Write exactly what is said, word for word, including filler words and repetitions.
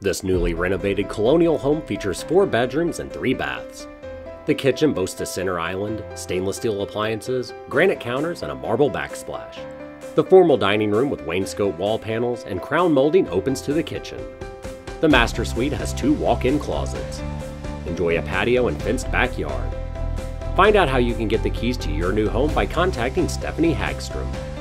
This newly renovated colonial home features four bedrooms and three baths. The kitchen boasts a center island, stainless steel appliances, granite counters, and a marble backsplash. The formal dining room with wainscot wall panels and crown molding opens to the kitchen. The master suite has two walk-in closets. Enjoy a patio and fenced backyard. Find out how you can get the keys to your new home by contacting Stephanie Hagstrom.